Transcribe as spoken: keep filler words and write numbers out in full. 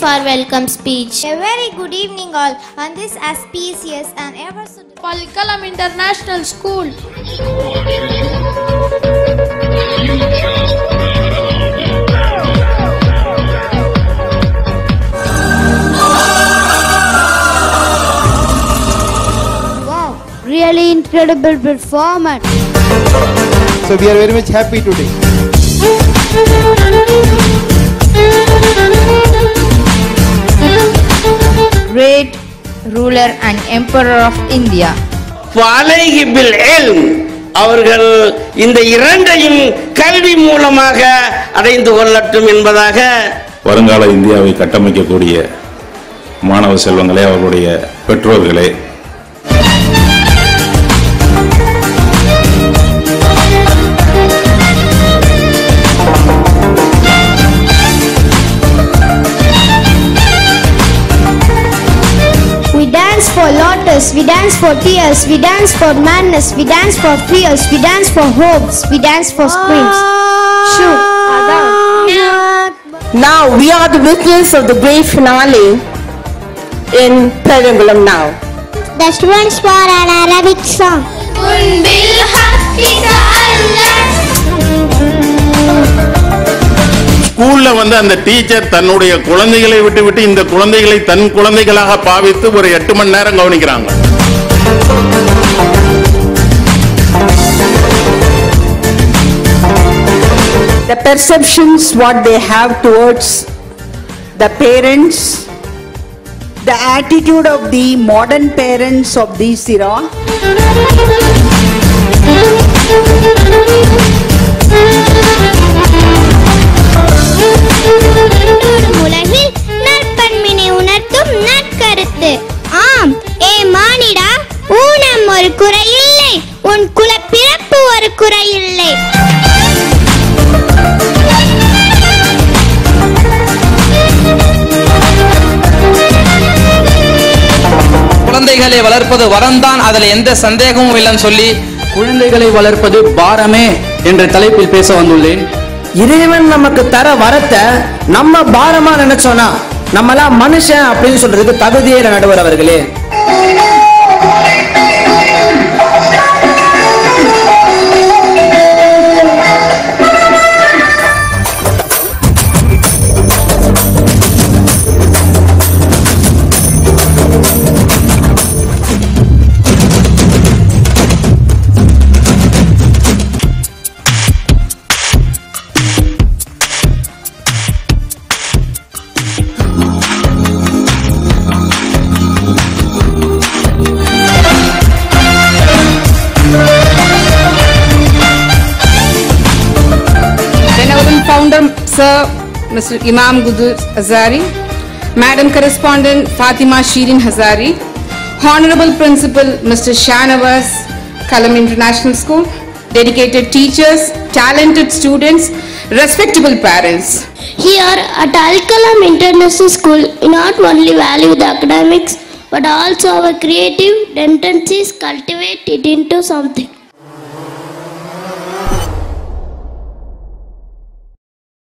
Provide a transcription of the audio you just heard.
for welcome speech. A very good evening all on this auspicious and ever so Qalam International School. Wow, really incredible performance. So we are very much happy today. Great ruler and emperor of India. فَعَلَيْهِ بِالْعِلْمِ அவர்கள் இந்த இரண்டையும் கல்வி மூலமாக அடைந்து கொள்ளட்டும் என்பதாக வருங்கால இந்தியாவை கட்டமைக்கக்கூடிய மாணவ செல்வங்களே, அவர்களுடைய பெற்றோர்களே, We dance for lotus, we dance for tears, we dance for madness, we dance for fears, we dance for hopes, we dance for screams. Shoo. Now we are the witness of the great finale in Perangulam now. The students for an Arabic song. ஸ்கூல்ல வந்து அந்த teacher தன்னுடைய குழந்தைகளை விட்டு விட்டு இந்த குழந்தைகளை தன் குழந்தைகளாக பாவித்து ஒரு எட்டு மணி நேரம் கவனிக்கிறாங்க. The perceptions what they have towards the parents, the attitude of the modern parents of this era. உலகில் நற்பண்பினை உணர்த்தும் நற்கருத்து. ஆம், ஏ மானிடா, ஊனம் ஒரு குறையில்லை, உன் குலப்பிறப்பு ஒரு குறையில்லை. குழந்தைகளை வளர்ப்பது வரம்தான், அதில் எந்த சந்தேகமும் இல்லைன்னு சொல்லி குழந்தைகளை வளர்ப்பது பாரமே என்ற தலைப்பில் பேச வந்துள்ளேன். இறைவன் நமக்கு தர வரத்தை நம்ம பாரமா நினைச்சோம்னா நம்மளாம் மனுஷன் அப்படின்னு சொல்றதுக்கு தகுதியே நடுவர் அவர்களே. Founder Sir Mister Imam Gudur Hazari, Madam Correspondent Fatima Shirin Hazari, Honorable Principal Mister Shanawaz, Qalam International School, dedicated teachers, talented students, respectable parents. Here at Qalam International School, we not only value the academics but also our creative tendencies, cultivate it into something.